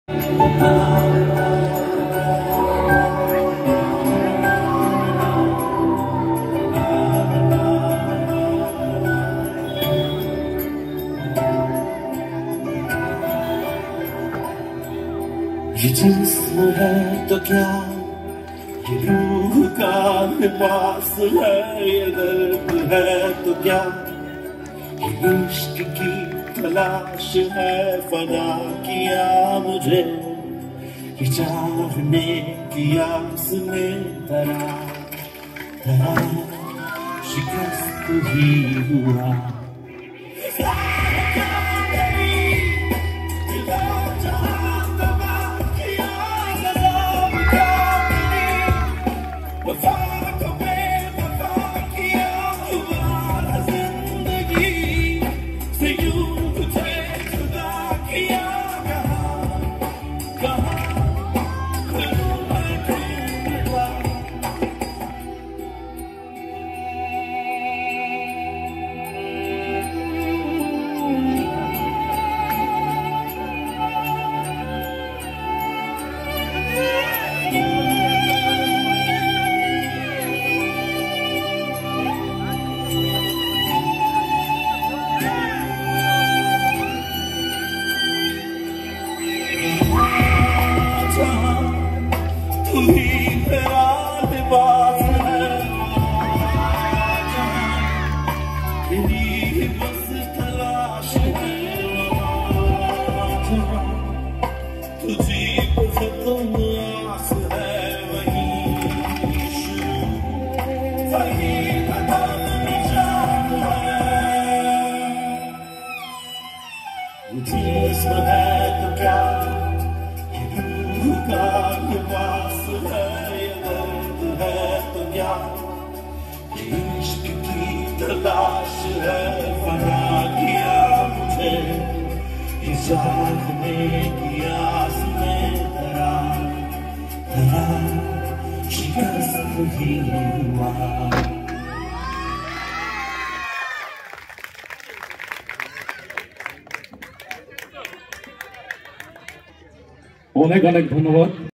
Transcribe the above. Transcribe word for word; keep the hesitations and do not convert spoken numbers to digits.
ये जिस्म है तो क्या, ये रूह का लिबास है, ये दर्द है तो क्या, ये इश्क की तलाश है। फना किया मुझे ये चाहने की आस में, तरा तरा शिकस्त ही हुआ। तू ही मेरा लिबास है, तेरी बस तलाश है। तुझी पे खत्म आस है, वही शुरू वही खत्म निजात है। जिस्म है तो क्या, का लिबास है, ये दर्द है तो क्या, इश्क की तलाश है। फना किया मुझे ये चाहने की आस में, तरा तरा शिकस्त ही हुआ। অনেক অনেক ধন্যবাদ।